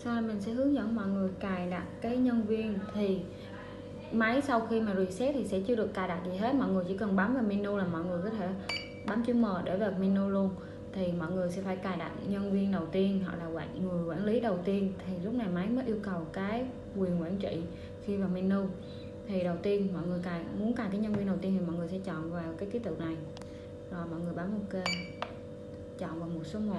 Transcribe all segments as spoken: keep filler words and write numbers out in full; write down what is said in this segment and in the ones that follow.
Sau mình sẽ hướng dẫn mọi người cài đặt cái nhân viên. Thì máy sau khi mà reset thì sẽ chưa được cài đặt gì hết, mọi người chỉ cần bấm vào menu là mọi người có thể bấm chữ M để vào menu luôn. Thì mọi người sẽ phải cài đặt nhân viên đầu tiên hoặc là quản người quản lý đầu tiên, thì lúc này máy mới yêu cầu cái quyền quản trị khi vào menu. Thì đầu tiên mọi người cài muốn cài cái nhân viên đầu tiên thì mọi người sẽ chọn vào cái ký tự này, rồi mọi người bấm OK, chọn vào mục số một.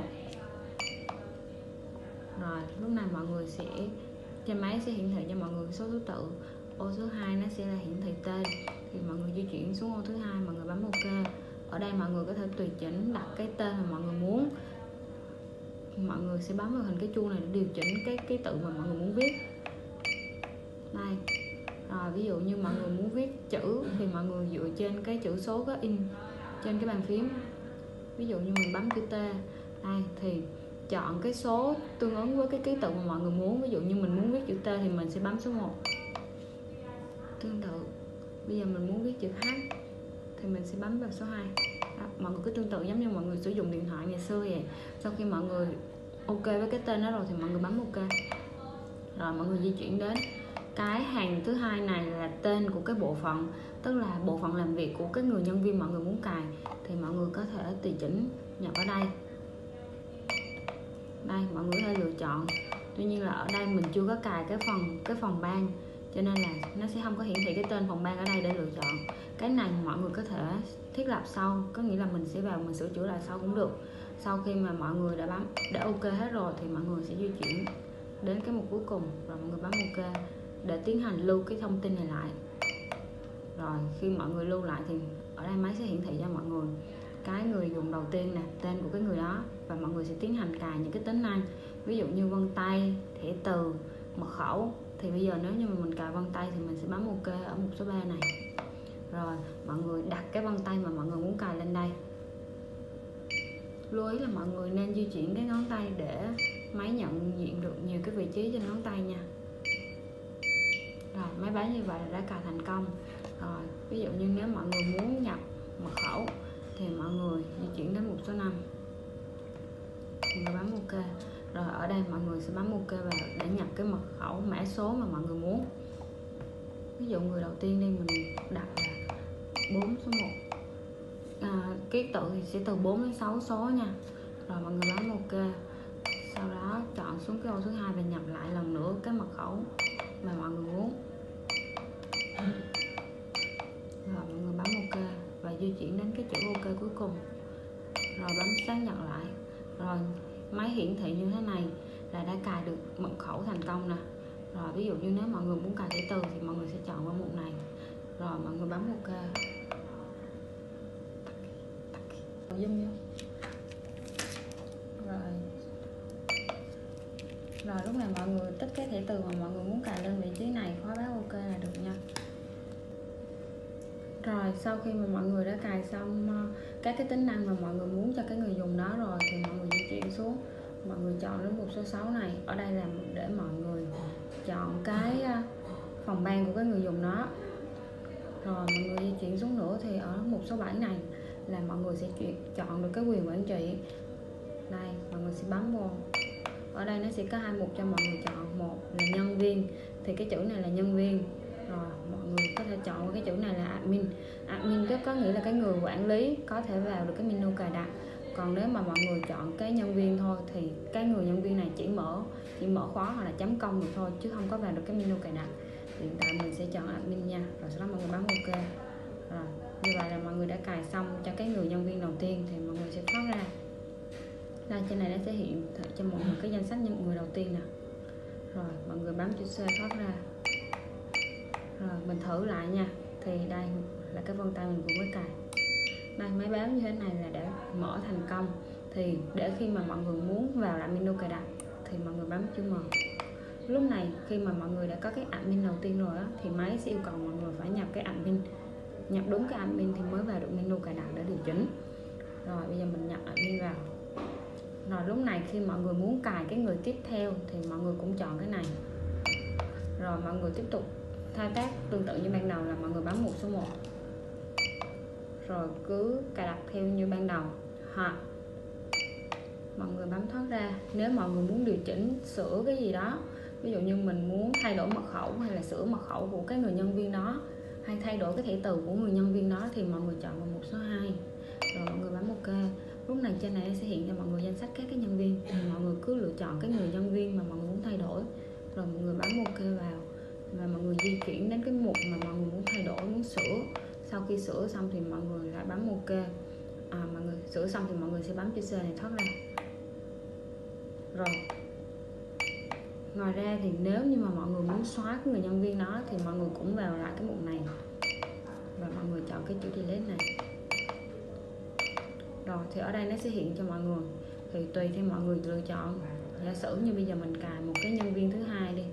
Rồi lúc này mọi người sẽ trên máy sẽ hiển thị cho mọi người số thứ tự. Ô số hai nó sẽ là hiển thị tên, thì mọi người di chuyển xuống ô thứ hai, mọi người bấm OK. Ở đây mọi người có thể tùy chỉnh đặt cái tên mà mọi người muốn. Mọi người sẽ bấm vào hình cái chuông này để điều chỉnh cái ký tự mà mọi người muốn viết. Đây. Rồi ví dụ như mọi người muốn viết chữ thì mọi người dựa trên cái chữ số có in trên cái bàn phím. Ví dụ như mình bấm chữ T đây thì chọn cái số tương ứng với cái ký tự mà mọi người muốn. Ví dụ như mình muốn viết chữ T thì mình sẽ bấm số một. Tương tự bây giờ mình muốn viết chữ H thì mình sẽ bấm vào số hai. Đó, mọi người cứ tương tự giống như mọi người sử dụng điện thoại ngày xưa vậy. Sau khi mọi người OK với cái tên đó rồi thì mọi người bấm OK. Rồi mọi người di chuyển đến cái hàng thứ hai này là tên của cái bộ phận, tức là bộ phận làm việc của cái người nhân viên mọi người muốn cài. Thì mọi người có thể tùy chỉnh nhập ở đây. Đây mọi người có thể lựa chọn. Tuy nhiên là ở đây mình chưa có cài cái phần cái phòng ban, cho nên là nó sẽ không có hiển thị cái tên phòng ban ở đây để lựa chọn. Cái này mọi người có thể thiết lập sau, có nghĩa là mình sẽ vào mình sửa chữa lại sau cũng được. Sau khi mà mọi người đã bấm đã OK hết rồi thì mọi người sẽ di chuyển đến cái mục cuối cùng, rồi mọi người bấm OK để tiến hành lưu cái thông tin này lại. Rồi khi mọi người lưu lại thì ở đây máy sẽ hiển thị cho mọi người cái người dùng đầu tiên nè, tên của cái người đó, và mọi người sẽ tiến hành cài những cái tính năng, ví dụ như vân tay, thẻ từ, mật khẩu. Thì bây giờ nếu như mà mình cài vân tay thì mình sẽ bấm OK ở mục số ba này. Rồi mọi người đặt cái vân tay mà mọi người muốn cài lên đây. Lưu ý là mọi người nên di chuyển cái ngón tay để máy nhận diện được nhiều cái vị trí trên ngón tay nha. Rồi máy báo như vậy là đã cài thành công. Rồi ví dụ như nếu mọi người muốn nhập mật khẩu thì mọi người di chuyển đến mục số năm, mọi người bấm OK. Rồi ở đây mọi người sẽ bấm OK vào để nhập cái mật khẩu mã số mà mọi người muốn. Ví dụ người đầu tiên đi mình đặt là bốn số một. À, ký tự thì sẽ từ bốn đến sáu số nha. Rồi mọi người bấm OK. Sau đó chọn xuống cái ô thứ hai và nhập lại lần nữa cái mật khẩu mà mọi người muốn. Rồi mọi người bấm OK và di chuyển đến cái chữ OK cuối cùng, rồi bấm xác nhận lại. Rồi máy hiển thị như thế này là đã cài được mật khẩu thành công nè. Rồi ví dụ như nếu mọi người muốn cài thẻ từ thì mọi người sẽ chọn vào mục này, rồi mọi người bấm OK. Zoom vô. Rồi rồi lúc này mọi người tích cái thẻ từ mà mọi người muốn cài lên vị trí này, khóa báo OK là được nha. Rồi sau khi mà mọi người đã cài xong các cái tính năng mà mọi người muốn cho cái người dùng đó rồi thì mọi người di chuyển xuống, mọi người chọn đến mục số sáu này. Ở đây là để mọi người chọn cái phòng ban của cái người dùng đó. Rồi mọi người di chuyển xuống nữa thì ở mục số bảy này là mọi người sẽ chuyển chọn được cái quyền quản trị. Đây mọi người sẽ bấm vô. Ở đây nó sẽ có hai mục cho mọi người chọn. Một là nhân viên, thì cái chữ này là nhân viên. Rồi mọi người có thể chọn cái chữ này là admin. Admin rất có nghĩa là cái người quản lý có thể vào được cái menu cài đặt. Còn nếu mà mọi người chọn cái nhân viên thôi thì cái người nhân viên này chỉ mở chỉ mở khóa hoặc là chấm công được thôi, chứ không có vào được cái menu cài đặt. Hiện tại mình sẽ chọn admin nha. Rồi sau đó mọi người bấm OK. Rồi như vậy là mọi người đã cài xong cho cái người nhân viên đầu tiên. Thì mọi người sẽ thoát ra. Đây trên này nó sẽ hiện cho mọi người cái danh sách những người đầu tiên nè. Rồi mọi người bấm chữ C thoát ra. Rồi mình thử lại nha. Thì đây là cái vân tay mình vừa mới cài. Đây máy báo như thế này là đã mở thành công. Thì để khi mà mọi người muốn vào lại menu cài đặt thì mọi người bấm chữ M. Lúc này khi mà mọi người đã có cái admin đầu tiên rồi á, thì máy sẽ yêu cầu mọi người phải nhập cái admin, nhập đúng cái admin thì mới vào được menu cài đặt để điều chỉnh. Rồi bây giờ mình nhập admin vào. Rồi lúc này khi mọi người muốn cài cái người tiếp theo thì mọi người cũng chọn cái này. Rồi mọi người tiếp tục thao tác tương tự như ban đầu là mọi người bấm mục số một. Rồi cứ cài đặt theo như ban đầu. Hoặc mọi người bấm thoát ra. Nếu mọi người muốn điều chỉnh sửa cái gì đó, ví dụ như mình muốn thay đổi mật khẩu hay là sửa mật khẩu của cái người nhân viên đó, hay thay đổi cái thẻ từ của người nhân viên đó, thì mọi người chọn vào mục số hai rồi mọi người bấm ok. Lúc này trên này sẽ hiện cho mọi người danh sách các cái nhân viên, thì mọi người cứ lựa chọn cái người nhân viên mà mọi người muốn thay đổi, rồi mọi người bấm ok vào và mọi người di chuyển đến cái mục mà mọi người muốn thay đổi, muốn sửa. Sau khi sửa xong thì mọi người lại bấm ok. À, mọi người sửa xong thì mọi người sẽ bấm chữ C này thoát ra. Rồi ngoài ra thì nếu như mà mọi người muốn xóa cái người nhân viên đó thì mọi người cũng vào lại cái mục này và mọi người chọn cái chữ delete này. Rồi thì ở đây nó sẽ hiện cho mọi người, thì tùy theo mọi người lựa chọn. Giả sử như bây giờ mình cài một cái nhân viên thứ hai đi,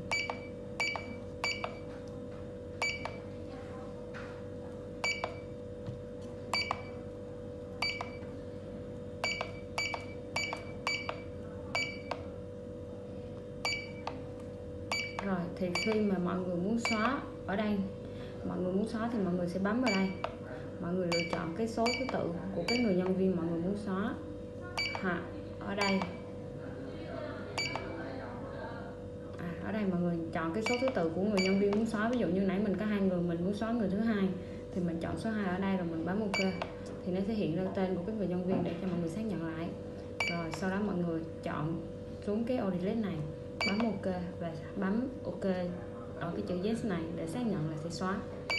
rồi thì khi mà mọi người muốn xóa ở đây, mọi người muốn xóa thì mọi người sẽ bấm vào đây, mọi người lựa chọn cái số thứ tự của cái người nhân viên mọi người muốn xóa. Ha, ở đây à, ở đây mọi người chọn cái số thứ tự của người nhân viên muốn xóa. Ví dụ như nãy mình có hai người, mình muốn xóa người thứ hai thì mình chọn số hai ở đây rồi mình bấm ok, thì nó sẽ hiện ra tên của cái người nhân viên để cho mọi người xác nhận lại. Rồi sau đó mọi người chọn xuống cái ô delete này, bấm ok và bấm ok ở cái chữ yes này để xác nhận là sẽ xóa.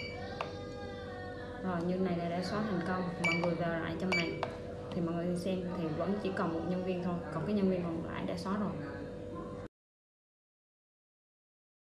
Rồi như này là đã xóa thành công. Mọi người vào lại trong này thì mọi người xem thì vẫn chỉ còn một nhân viên thôi, còn cái nhân viên còn lại đã xóa rồi.